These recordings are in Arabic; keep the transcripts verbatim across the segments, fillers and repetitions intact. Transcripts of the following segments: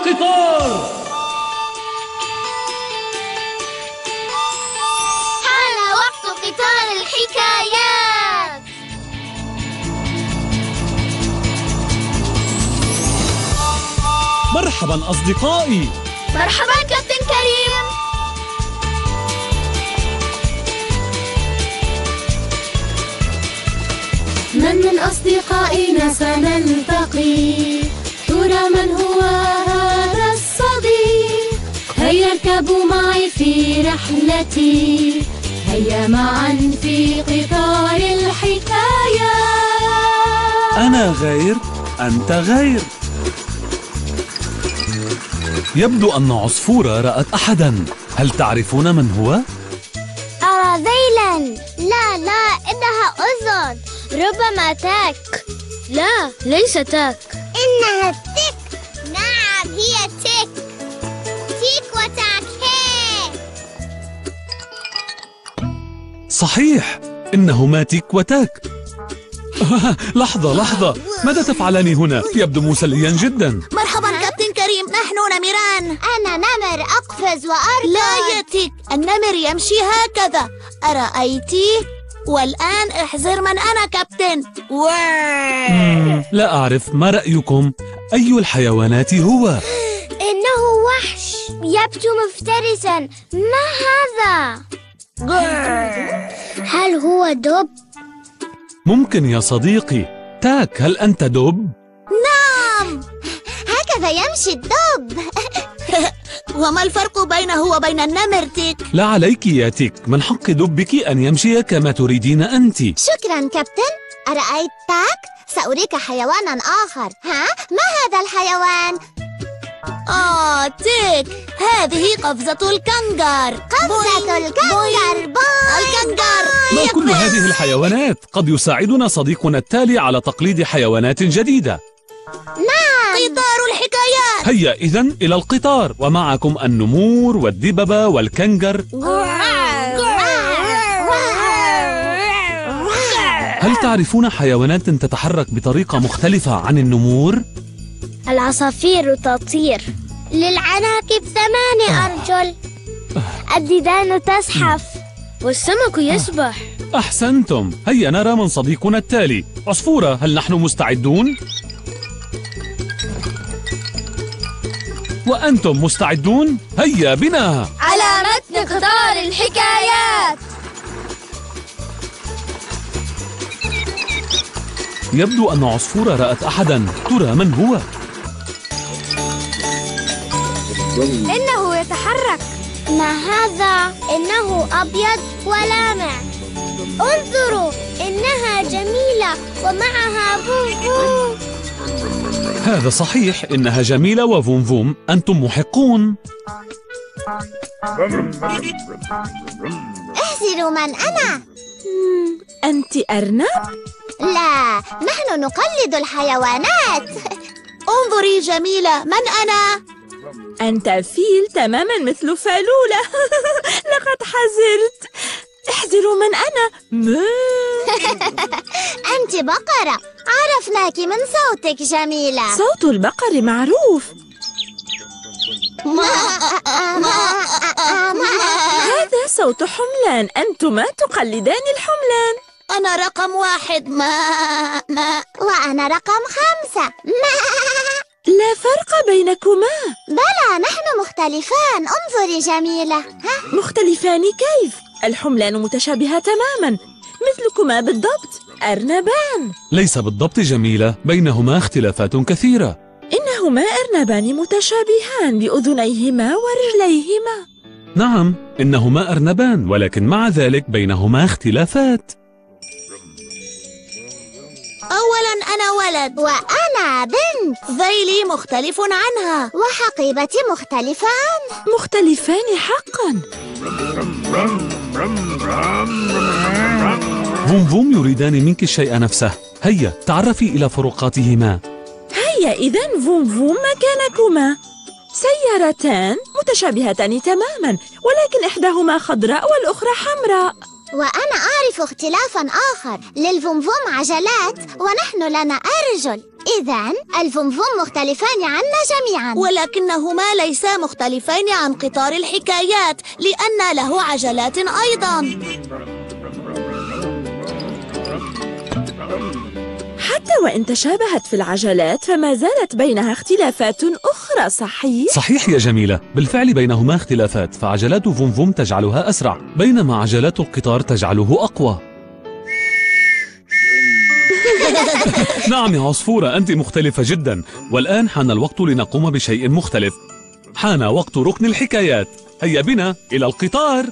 القطار. حان وقت قطار الحكايات. مرحبا أصدقائي. مرحبا كابتن كريم. من من أصدقائنا سنلتقي؟ ترى من هو هذا الصديق؟ هيا اركبوا معي في رحلتي، هيا معا في قطار الحكايات. أنا غير، أنت غير. يبدو أن عصفورة رأت أحداً. هل تعرفون من هو؟ أرى ذيلاً. لا لا، إنها أذن، ربما تاك. لا، ليس تاك، إنها تيك. نعم، هي تيك. تيك وتاك. هي صحيح، إنهما تيك وتاك. لحظة لحظة، ماذا تفعلان هنا؟ يبدو مسليا جدا. مرحبا كابتن كريم، نحن نمران. أنا نمر أقفز وأركض. لا يا تيك، النمر يمشي هكذا، أرأيتي؟ والآن احذر من أنا كابتن. مم، لا أعرف، ما رأيكم؟ أي الحيوانات هو؟ إنه وحش، يبدو مفترسا. ما هذا؟ هل هو دب؟ ممكن يا صديقي. تاك، هل أنت دب؟ نعم، هكذا يمشي الدب. وما الفرق بينه وبين النمر تيك؟ لا عليك يا تيك، من حق دبك أن يمشي كما تريدين أنت. شكرا كابتن. أرأيت تاك؟ سأريك حيوانا آخر. ها؟ ما هذا الحيوان؟ آه تيك، هذه قفزة الكنغر. قفزة الكنغر. الكنغر. ما كل هذه الحيوانات؟ قد يساعدنا صديقنا التالي على تقليد حيوانات جديدة. نعم، قطار الحكايات. هيا إذن إلى القطار، ومعكم النمور والدببة والكنغر. هل تعرفون حيوانات تتحرك بطريقة مختلفة عن النمور؟ العصافير تطير، للعناكب ثمان أرجل، الديدان تزحف، والسمك يسبح. أحسنتم. هيا نرى من صديقنا التالي. عصفورة، هل نحن مستعدون؟ وأنتم مستعدون؟ هيا بنا على متن قطار الحكايات. يبدو أن عصفورة رأت أحداً. ترى من هو؟ إنه يتحرك. ما هذا؟ إنه أبيض ولامع. انظروا، إنها جميلة ومعها بوم. هذا صحيح، إنها جميلة وفوم فوم. أنتم محقون. احذروا من أنا. أنت أرنب؟ لا، نحن نقلد الحيوانات. انظري جميلة، من أنا؟ أنت فيل تماما مثل فالولة. لقد حزرت. احذروا من أنا. أنت بقرة، عرفناك من صوتك جميلة. صوت البقر معروف. هذا صوت حملان. أنتما تقلدان الحملان. أنا رقم واحد. ما ما وأنا رقم خمسة. ما لا فرق بينكما. بلى، نحن مختلفان. انظري جميلة. ها؟ مختلفان كيف؟ الحملان متشابهة تماما، مثلكما بالضبط، أرنبان. ليس بالضبط جميلة، بينهما اختلافات كثيرة. إنهما أرنبان متشابهان بأذنيهما ورجليهما. نعم، إنهما أرنبان، ولكن مع ذلك بينهما اختلافات. أولا أنا ولد وأنا بنت. ذيلي مختلف عنها، وحقيبتي مختلفة عنه. مختلفان حقا. فوم فوم يريدان منك الشيء نفسه. هيا تعرفي إلى فروقاتهما. هيا إذن فوم فوم مكانكما. سيارتان متشابهتان تماما، ولكن إحداهما خضراء والأخرى حمراء. وأنا أعرف اختلافا آخر، للفمفم عجلات ونحن لنا أرجل، إذن الفمفم مختلفان عنا جميعا. ولكنهما ليسا مختلفين عن قطار الحكايات لأن له عجلات أيضا. حتى وإن تشابهت في العجلات فما زالت بينها اختلافات أخرى، صحيح؟ صحيح يا جميلة، بالفعل بينهما اختلافات، فعجلات فومفوم تجعلها أسرع بينما عجلات القطار تجعله أقوى. نعم يا عصفورة، أنت مختلفة جدا، والآن حان الوقت لنقوم بشيء مختلف. حان وقت ركن الحكايات، هيا بنا إلى القطار.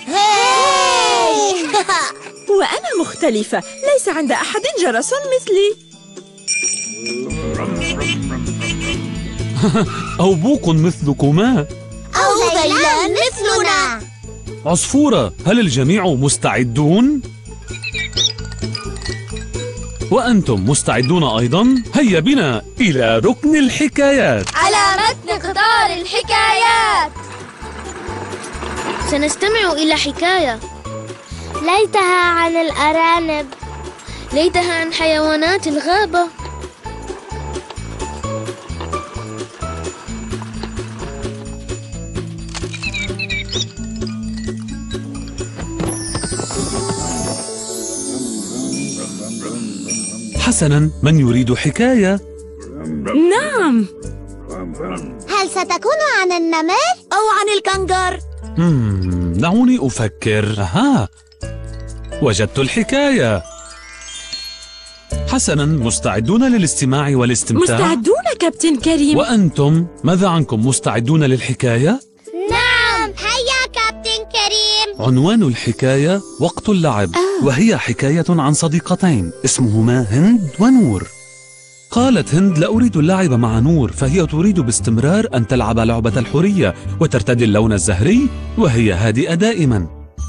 وأنا مختلفة، ليس عند أحد جرس مثلي. أو بوق مثلكما، أو ذيلان مثلنا. عصفورة، هل الجميع مستعدون؟ وأنتم مستعدون أيضا؟ هيا بنا إلى ركن الحكايات. على متن قطار الحكايات سنستمع إلى حكاية، ليتها عن الأرانب، ليتها عن حيوانات الغابة. حسناً، من يريد حكاية؟ نعم. هل ستكون عن النمر؟ أو عن الكنغر؟ مم، دعوني أفكر. أها، وجدت الحكاية. حسناً، مستعدون للاستماع والاستمتاع؟ مستعدون كابتن كريم. وأنتم ماذا عنكم، مستعدون للحكاية؟ نعم، هيا كابتن كريم. عنوان الحكاية وقت اللعب، آه. وهي حكاية عن صديقتين اسمهما هند ونور. قالت هند: لا أريد اللعب مع نور، فهي تريد باستمرار أن تلعب لعبة الحرية وترتدي اللون الزهري وهي هادئة دائما.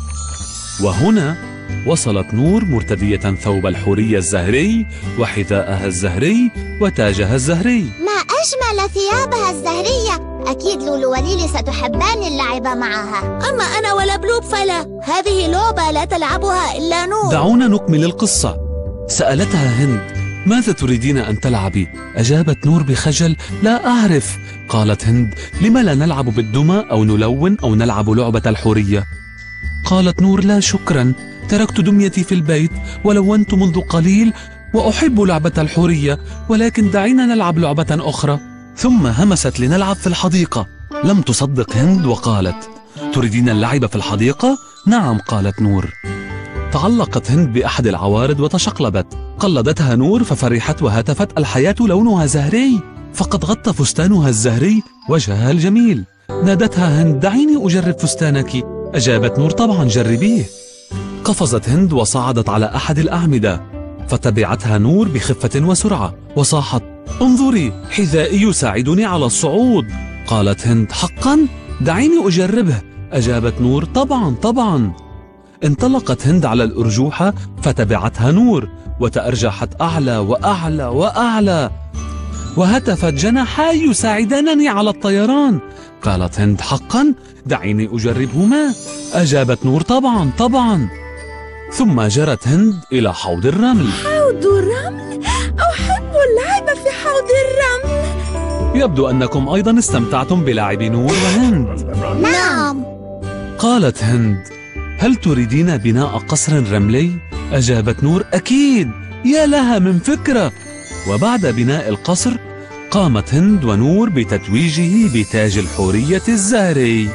وهنا وصلت نور مرتدية ثوب الحورية الزهري وحذاءها الزهري وتاجها الزهري. ما أجمل ثيابها الزهرية، أكيد لولو وليلي ستحبان اللعب معها. أما أنا ولا بلوب فلا، هذه لعبة لا تلعبها إلا نور. دعونا نكمل القصة. سألتها هند: ماذا تريدين أن تلعبي؟ أجابت نور بخجل: لا أعرف. قالت هند: لما لا نلعب بالدمى أو نلون أو نلعب لعبة الحورية؟ قالت نور: لا شكرا، تركت دميتي في البيت ولونت منذ قليل وأحب لعبة الحورية، ولكن دعينا نلعب لعبة أخرى. ثم همست لنلعب في الحديقة. لم تصدق هند وقالت: تريدين اللعب في الحديقة؟ نعم، قالت نور. تعلقت هند بأحد العوارض وتشقلبت. قلدتها نور ففرحت وهتفت: الحياة لونها زهري، فقد غطى فستانها الزهري وجهها الجميل. نادتها هند: دعيني أجرب فستانك. أجابت نور: طبعا جربيه. قفزت هند وصعدت على أحد الأعمدة، فتبعتها نور بخفة وسرعة وصاحت: انظري، حذائي يساعدني على الصعود. قالت هند: حقا؟ دعيني أجربه. أجابت نور: طبعا طبعا. انطلقت هند على الأرجوحة فتبعتها نور وتأرجحت أعلى وأعلى وأعلى، وهتفت: جناحاي يساعدانني على الطيران. قالت هند: حقا؟ دعيني أجربهما. أجابت نور: طبعا طبعا. ثم جرت هند إلى حوض الرمل. حوض الرمل؟ أحب اللعب في حوض الرمل. يبدو أنكم أيضا استمتعتم بلعب نور وهند. نعم. قالت هند: هل تريدين بناء قصر رملي؟ أجابت نور: أكيد، يا لها من فكرة. وبعد بناء القصر قامت هند ونور بتتويجه بتاج الحورية الزهري.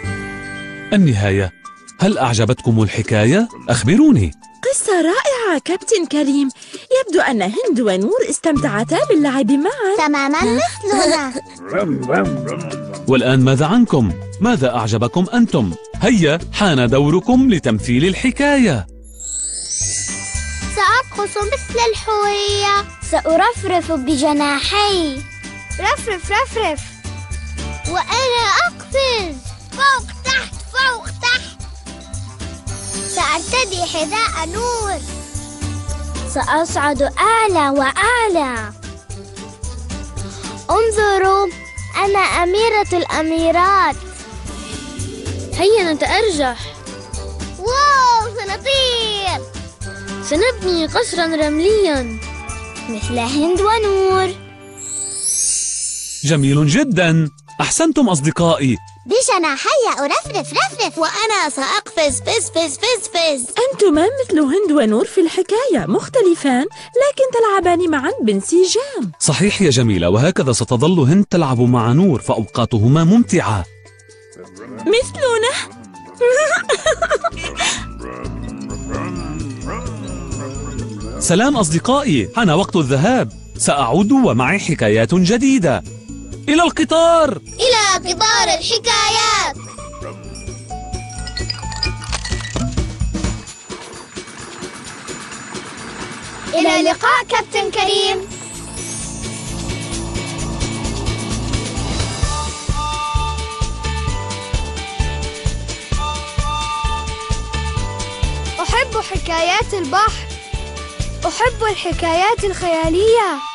النهاية، هل أعجبتكم الحكاية؟ أخبروني. قصة رائعة كابتن كريم، يبدو أن هند ونور استمتعتا باللعب معا. تماما مثلنا. والآن ماذا عنكم؟ ماذا أعجبكم أنتم؟ هيا، حان دوركم لتمثيل الحكاية. سأرقص مثل الحورية، سأرفرف بجناحي، رفرف رفرف، وأنا أقفز فوق تحت فوق تحت، سأرتدي حذاء نور، سأصعد أعلى وأعلى. انظروا، أنا أميرة الأميرات. هيا نتأرجح. واو، سنطير. سنبني قصرا رمليا مثل هند ونور. جميل جدا، أحسنتم أصدقائي. بجناحي أرفرف رفرف. وأنا سأقفز فز فز فز فز. أنتما مثل هند ونور في الحكاية، مختلفان لكن تلعبان معا بانسجام. صحيح يا جميلة، وهكذا ستظل هند تلعب مع نور، فأوقاتهما ممتعة مثلنا. سلام أصدقائي، حان وقت الذهاب. سأعود ومعي حكايات جديدة. إلى القطار. إلى قطار الحكايات. إلى اللقاء كابتن كريم. أحب حكايات البحر. أحب الحكايات الخيالية.